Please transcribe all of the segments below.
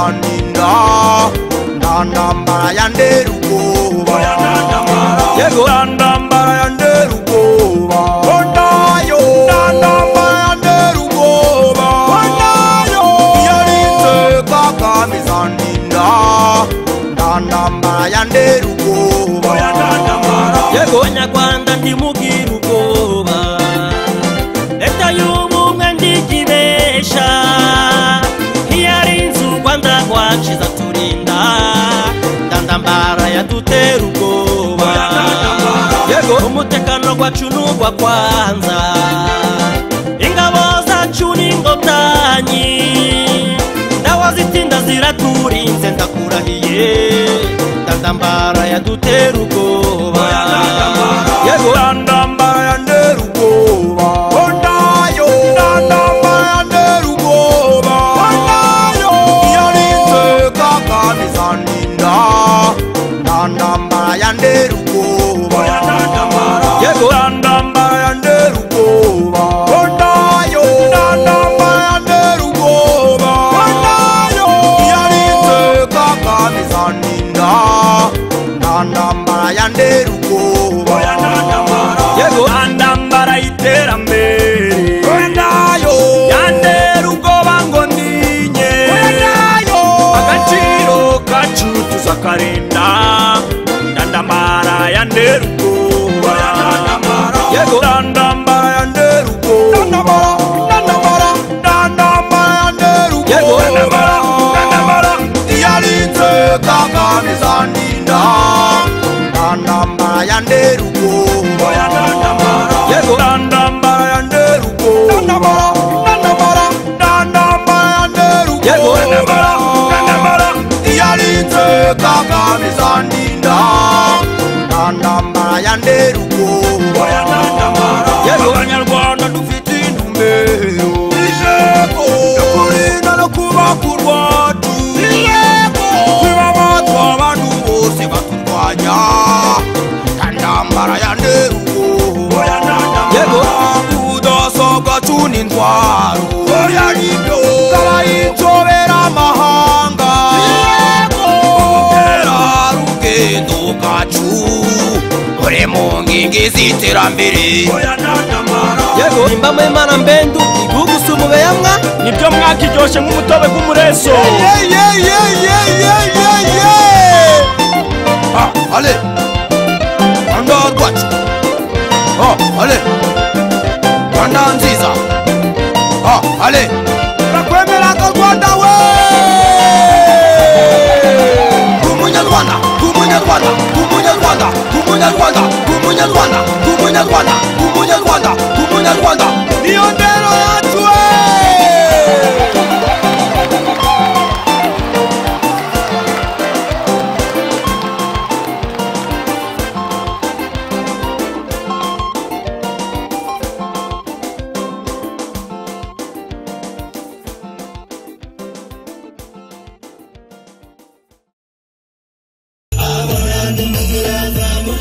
mizaninda ndandambara yanderugoba yego ndandambara yanderugoba ondayo ndandambara yanderugoba ondayo yarinze kaka mizaninda ndandambara yanderugoba yego Nyarwanda ndimugira ubwoba leta y'ubumwe ndigibesha ntiyarinze u Rwanda rwacu izaturinda ndandambara yadutera ubwoba yego umutekano wacu n'ugwa kwanza ingabo zacu n'ingotanyi ndawazitinda ziraturinze ndakurahiye ndandambara yadutera ubwoba yego ndandambara yanderugoba ondayo ndandambara yanderugoba ondayo yarinze kaka mizaninda ndandambara yanderugoba yego ndandambara yanderugoba ondayo ndandambara yanderugoba ondayo yarinze kaka mizaninda ndandambara yanderugoba yego ndandambara iterambere ondayo yanderugoba ngo ndinye agaciro kacu tuzakarinda ndandambara yanderugoba yego ndandambara yanderugoba ndandambara yanderugoba yego ndandambara yarinze kaka mizaninda ndandambara yanderugoba yego ndandambara yanderugoba ndandambara yanderugoba yego ndandambara yarinze kaka mizaninda ndandambara yanderugoba yego Abanyarwanda dufite intumbero yego yo kurinda no kubaka urwacu yego kwibabatwa abantu bose baturwanya ndandambara yanderugoba yego udasobwa tunintwaro yaribyo kabayitobera amahanga yego umutera rugendo kacu uri mu ngingi z'iterambere yego imbamo y'Imana mbendu igihugu sumube yamwa nibyo mwakiryoshe nk'umutobe w'umureso allez Rwanda rwacu allez Rwanda nziza allez turakwemera ko Rwanda we kumunyarwanda kumunyarwanda kumunyarwanda kumunyarwanda kumunyarwanda kumunyarwanda kumunyarwanda kumunyarwanda niyo ndero yacu we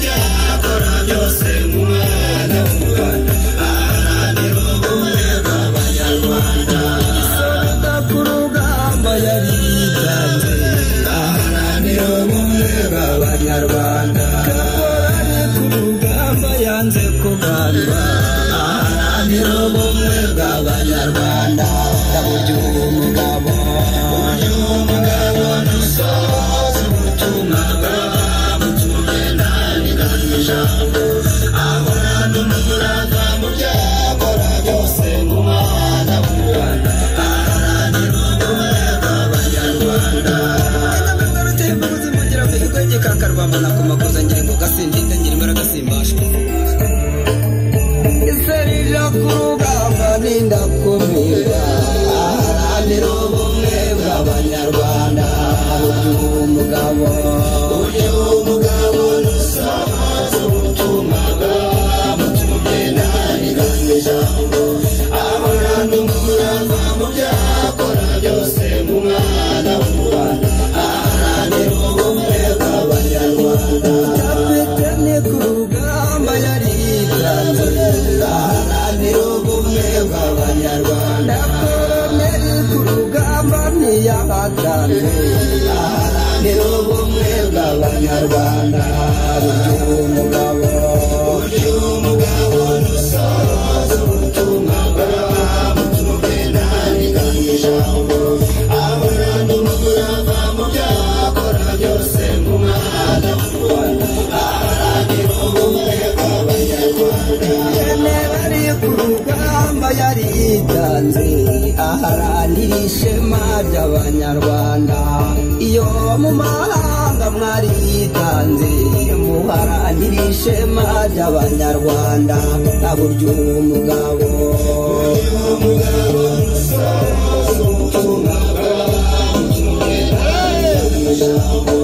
byose mu mwana w'u Rwanda aharanira ubumwe bw'Abanyarwanda. yahatanze aharanira ubumwe bw'abanyarwanda burya umugabo nusoza ubutumwa bw'abamutumena niganishambo abaranda umugura ava mu byakora byose mu mwana w'u Rwanda aharanira ubumwe bw'abanyarwanda yemera ari ku rugamba yari yitanze aharanira ishema ry'abanyarwanda iyo mu mahanga mwari yitanze muharanira ishema ry'abanyarwanda na burya umugabo nusoza ubutumwa bw'abamutumena